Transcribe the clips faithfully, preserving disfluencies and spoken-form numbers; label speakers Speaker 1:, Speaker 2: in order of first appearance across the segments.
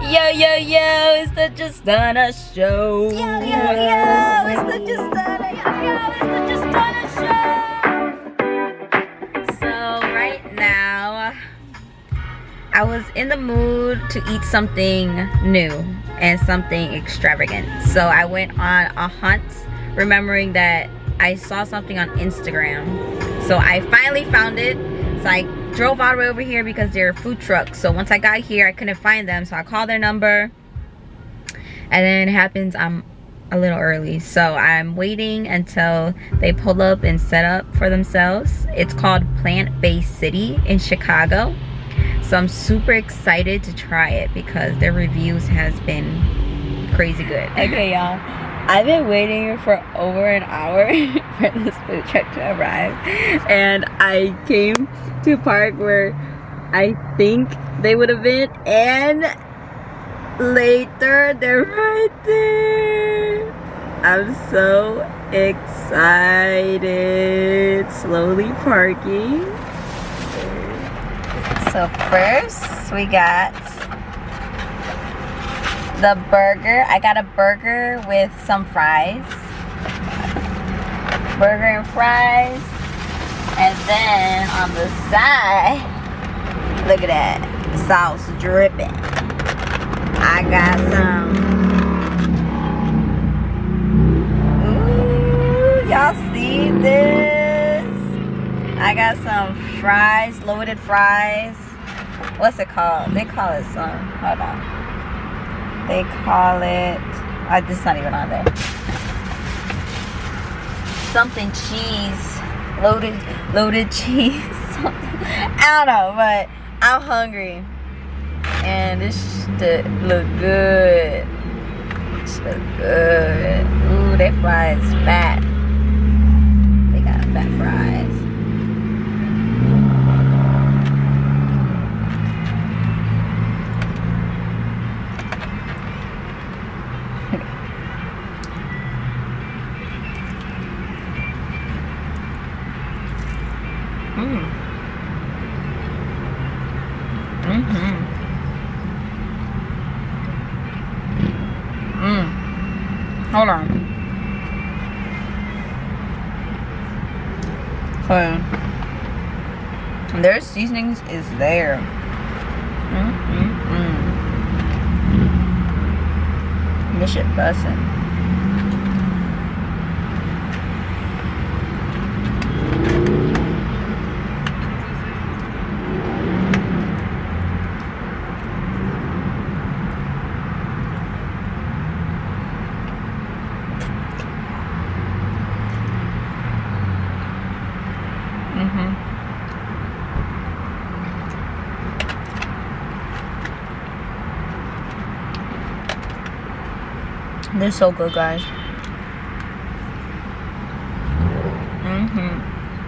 Speaker 1: Yo, yo, yo, it's the Just Done a Show.
Speaker 2: Yo, yo, yo, it's the Just Done a Yo, yo, it's the Just Done a Show.
Speaker 1: So right now, I was in the mood to eat something new and something extravagant. So I went on a hunt, remembering that I saw something on Instagram. So I finally found it. So I drove all the way over here because they're food trucks. So once I got here, I couldn't find them. So I called their number. And then it happens I'm a little early. So I'm waiting until they pull up and set up for themselves. It's called Plant-Based City in Chicago. So I'm super excited to try it because their reviews has been crazy good. Okay, y'all. I've been waiting for over an hour for this food truck to arrive, and I came to a park where I think they would have been, and later they're right there. I'm so excited. Slowly parking. So first we got the burger. I got a burger with some fries. Burger and fries. And then on the side, look at that. Sauce dripping. I got some. Ooh, y'all see this? I got some fries, loaded fries. What's it called? They call it some. Hold on. They call it, uh, this is not even on there. Something cheese, loaded, loaded cheese. I don't know, but I'm hungry, and this should look good. This look good. Ooh, that fry is fat. They got fat fries. Mm. Mm-hmm. Mm. Hold on. So, their seasonings is there. Mm-mm-mm. This shit bussin'. Mm-hmm. They're so good, guys. Mm-hmm.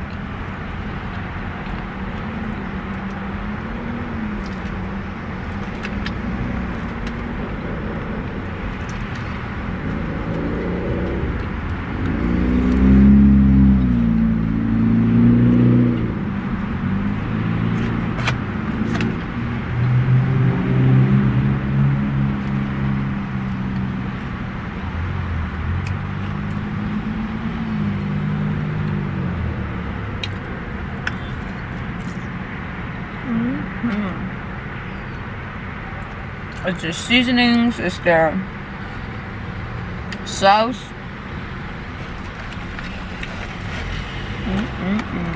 Speaker 1: Mm-hmm. It's their seasonings, it's their sauce. Mm-mm-mm.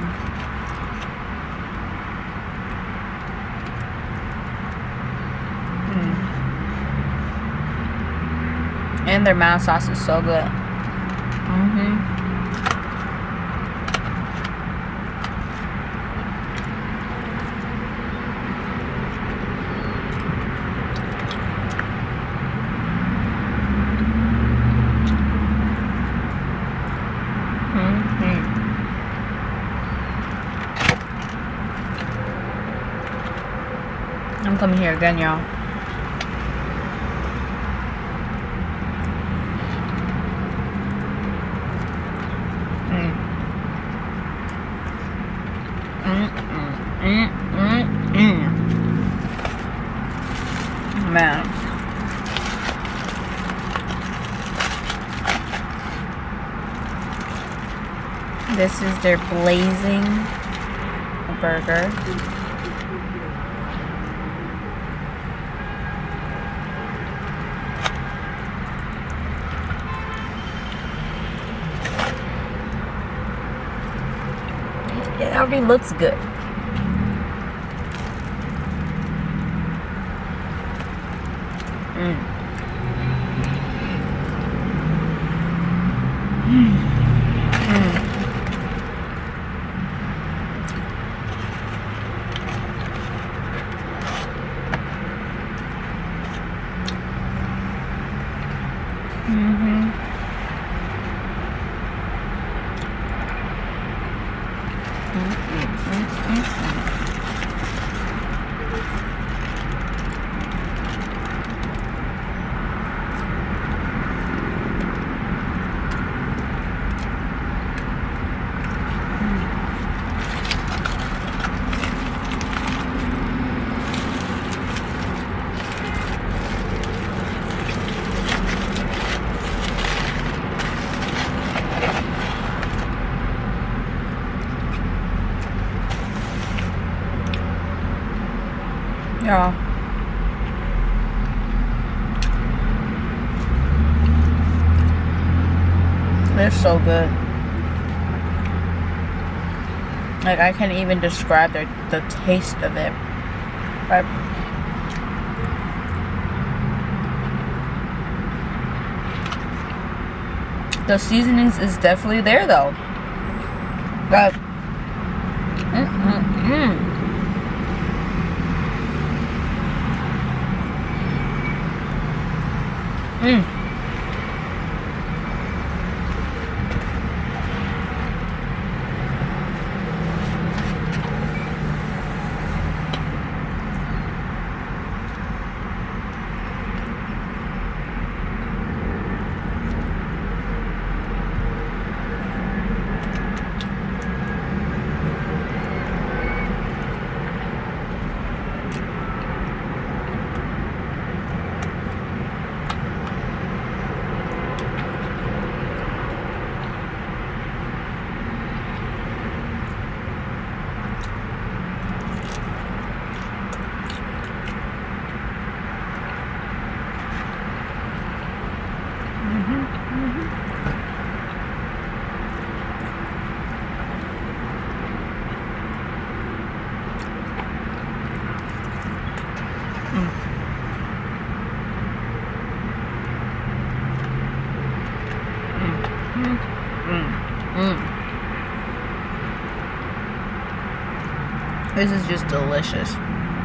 Speaker 1: Mm. And their mild sauce is so good. Mm-hmm. I'm coming here again, y'all. Mm. Mm, mm, mm, mm, mm. Man. This is their Blazin Burger. It already looks good. Mm. Mm. Mm. Mm-hmm. Yeah. They're so good. Like, I can't even describe their, the taste of it. But the seasonings is definitely there though. But mm mm mm. Mm. This is just delicious.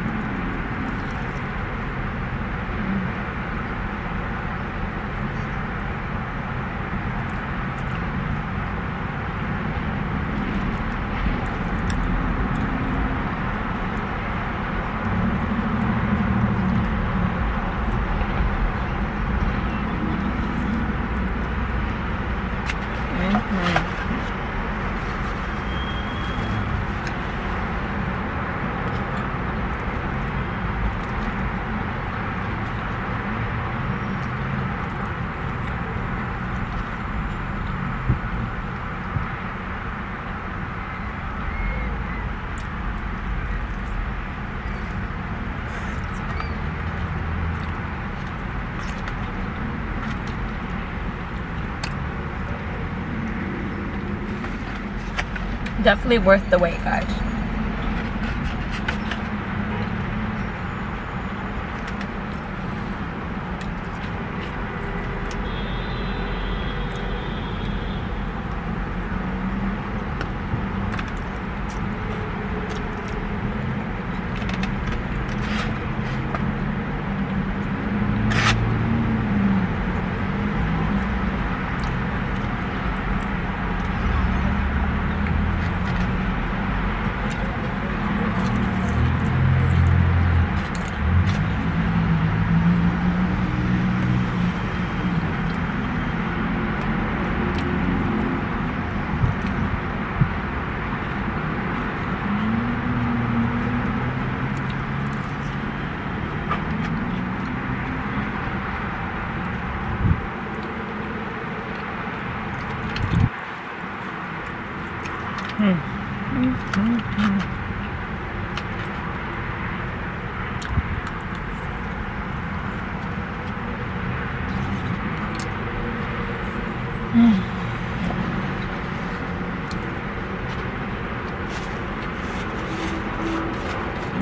Speaker 1: Definitely worth the wait, guys.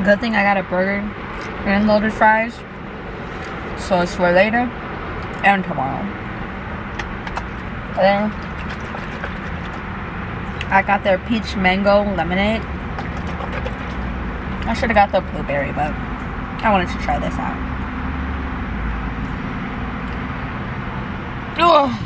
Speaker 1: Good thing I got a burger and loaded fries. So it's for later and tomorrow. And I got their peach mango lemonade. I should have got the blueberry, but I wanted to try this out. Ugh.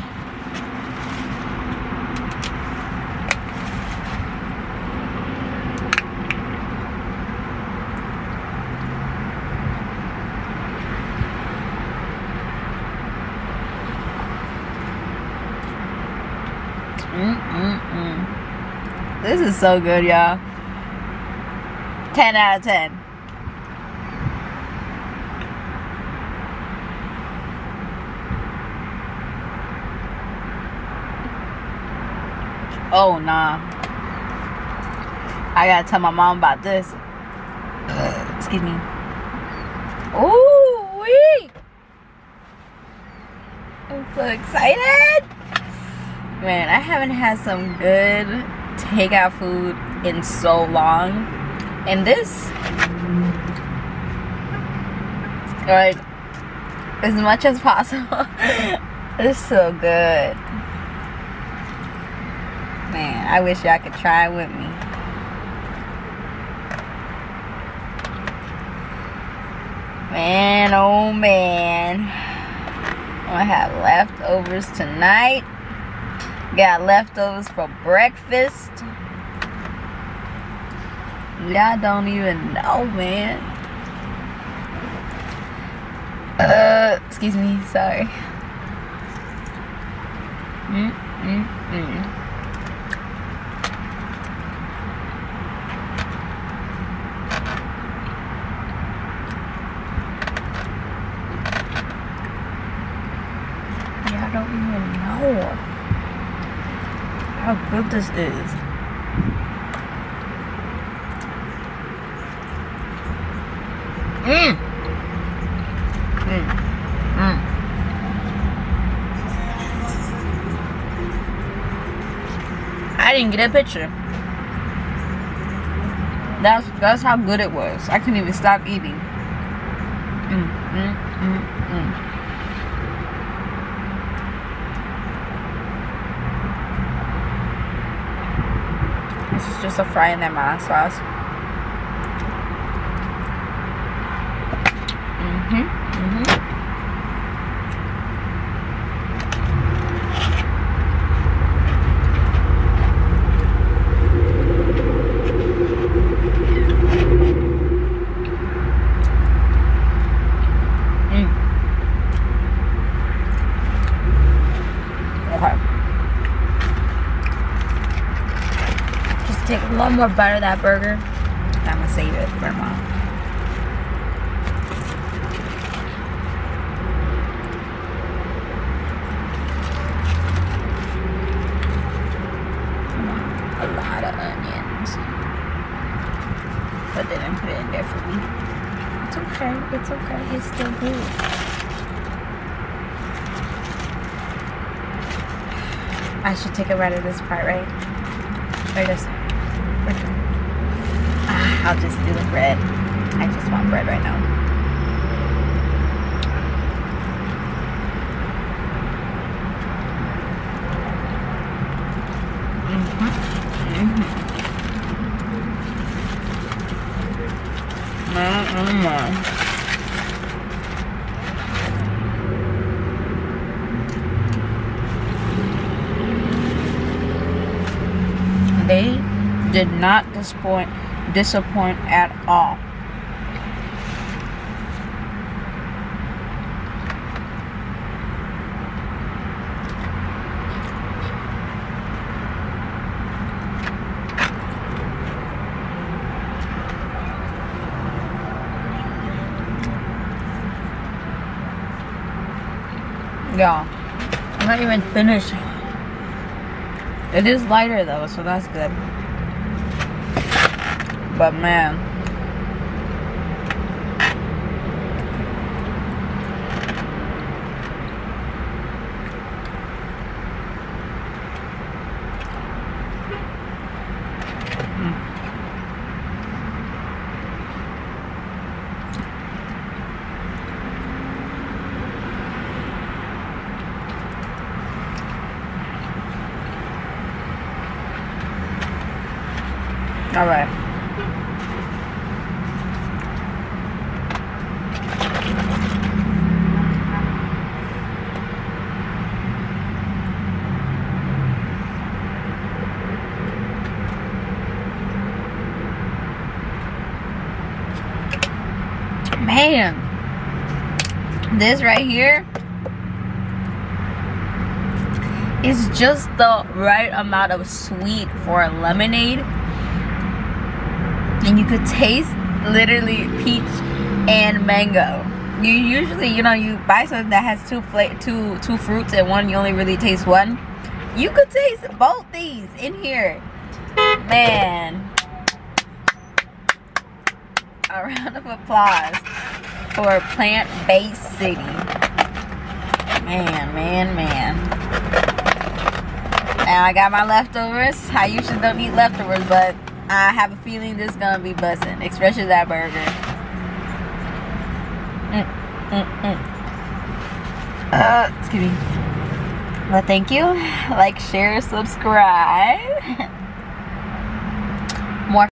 Speaker 1: Mm-mm-mm. This is so good, y'all. ten out of ten. Oh, nah. I gotta tell my mom about this. Uh, excuse me. Ooh, wee! I'm so excited. Man, I haven't had some good takeout food in so long. And this, like, as much as possible, it's so good. Man, I wish y'all could try it with me. Man, oh man. I'm gonna have leftovers tonight. Got leftovers for breakfast. Y'all don't even know, man. Uh, excuse me, sorry. Mm, mm, mm. Y'all don't even know how good this is. Mmm. Mmm. Mmm. I didn't get a picture. That's that's how good it was. I couldn't even stop eating. Mmm. Mmm. Mmm. Mmm. This is just a fry in that mild sauce. Mm-hmm. Mm-hmm. Mm. Okay. Just take one more bite of that burger. I'm gonna save it for mom. A lot of onions, but they didn't put it in there for me. It's okay. It's okay. It's still good. I should take a bite of this part, right? Or this? Which one? Ah, I'll just do the bread. I just want bread right now. Mm-hmm. Mm-hmm. They did not disappoint, disappoint at all. Yeah, I'm not even finished. It is lighter though, so that's good. But man, mm. All right. Man, this right here is just the right amount of sweet for a lemonade, and you could taste literally peach and mango. You usually, you know, you buy something that has two fla two two fruits and one you only really taste one. You could taste both these in here, man. A round of applause for plant-based city. Man, man, man. Now I got my leftovers. I usually don't eat leftovers, but I have a feeling this is gonna be bussin', especially that burger. Mm, mm, mm. Uh, excuse me. Well, thank you. Like, share, subscribe.